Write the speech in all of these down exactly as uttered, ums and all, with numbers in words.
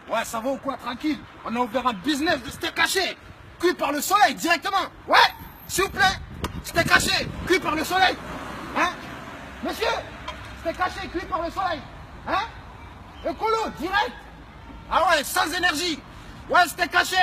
Ouais, ça va ou quoi, tranquille. On a ouvert un business de steak haché. Cuit par le soleil, directement. Ouais, s'il vous plaît. Steak haché, cuit par le soleil. Hein? Monsieur, steak haché, cuit par le soleil. Hein? Écolo, direct. Ah ouais, sans énergie. Ouais, steak haché.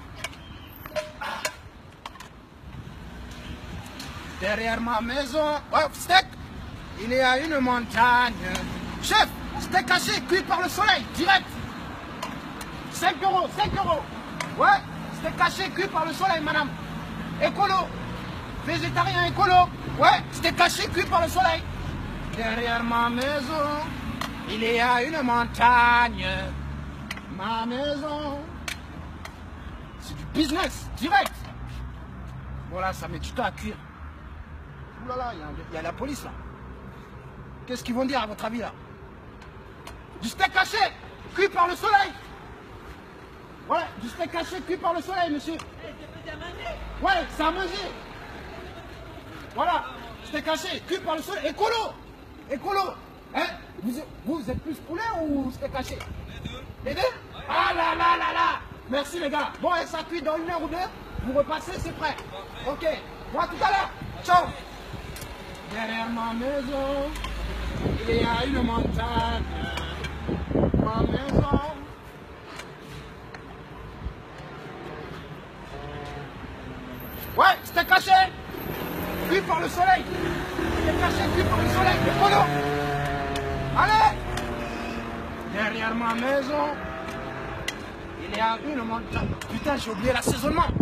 Derrière ma maison. Ouais, steak. Il y a une montagne. Chef, steak haché, cuit par le soleil, direct. cinq euros, cinq euros. Ouais, steak haché, cuit par le soleil, madame. Écolo. Végétarien écolo. Ouais, steak haché, cuit par le soleil. Derrière ma maison, il y a une montagne. Ma maison. C'est du business, direct. Voilà, ça met du temps à cuire. Ouh là là, il y, y a la police là. Qu'est-ce qu'ils vont dire à votre avis là? Du steak haché, cuit par le soleil. Ouais, du steak haché, cuit par le soleil, monsieur. Ouais, c'est à manger. Voilà, steak haché, cuit par le soleil. Écolo. Écolo. Hein? Vous, vous, vous êtes plus poulet ou steak haché? Les deux. Les deux? Ah là là là là. Merci les gars. Bon, et ça cuit dans une heure ou deux. Vous repassez, c'est prêt. Ok. Bon, à tout à l'heure. Ciao. Derrière ma maison, il y a une montagne. Ma maison. Ouais, c'était caché. Cuit par le soleil. C'était caché, cuit par le soleil. Le polo. Allez. Derrière ma maison, il y a une montagne. Putain, j'ai oublié l'assaisonnement.